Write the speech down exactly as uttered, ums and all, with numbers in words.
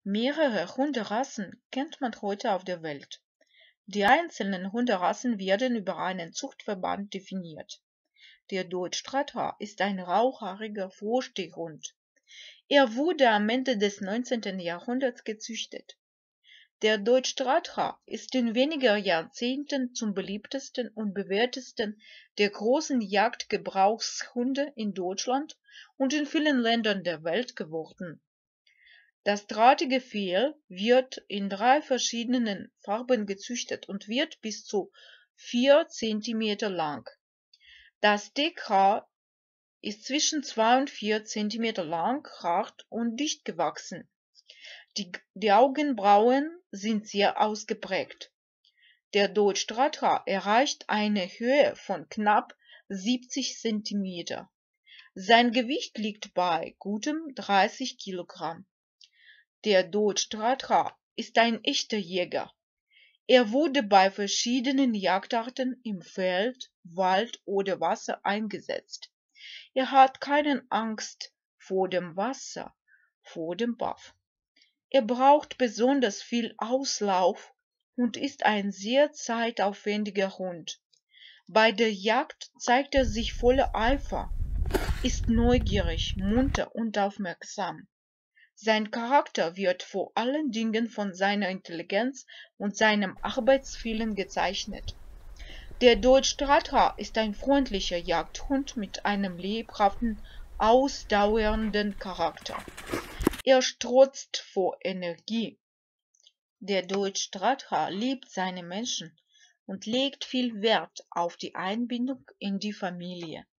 Mehrere Hunderassen kennt man heute auf der Welt. Die einzelnen Hunderassen werden über einen Zuchtverband definiert. Der Deutsche Stradhound ist ein rauchhaariger Vorstehhund. Er wurde am Ende des neunzehnten Jahrhunderts gezüchtet. Der Deutsche Stradhound ist in wenigen Jahrzehnten zum beliebtesten und bewährtesten der großen Jagdgebrauchshunde in Deutschland und in vielen Ländern der Welt geworden. Das drahtige Fell wird in drei verschiedenen Farben gezüchtet und wird bis zu vier Zentimeter lang. Das Deckhaar ist zwischen zwei und vier Zentimeter lang, hart und dicht gewachsen. Die, die Augenbrauen sind sehr ausgeprägt. Der Deutsche Stradhound erreicht eine Höhe von knapp siebzig Zentimeter. Sein Gewicht liegt bei gutem dreißig Kilogramm. Der Deutsche Stradhound ist ein echter Jäger. Er wurde bei verschiedenen Jagdarten im Feld, Wald oder Wasser eingesetzt. Er hat keine Angst vor dem Wasser, vor dem Baff. Er braucht besonders viel Auslauf und ist ein sehr zeitaufwendiger Hund. Bei der Jagd zeigt er sich voller Eifer, ist neugierig, munter und aufmerksam. Sein Charakter wird vor allen Dingen von seiner Intelligenz und seinem Arbeitswillen gezeichnet. Der Deutsche Stradhound ist ein freundlicher Jagdhund mit einem lebhaften, ausdauernden Charakter. Er strotzt vor Energie. Der Deutsche Stradhound liebt seine Menschen und legt viel Wert auf die Einbindung in die Familie.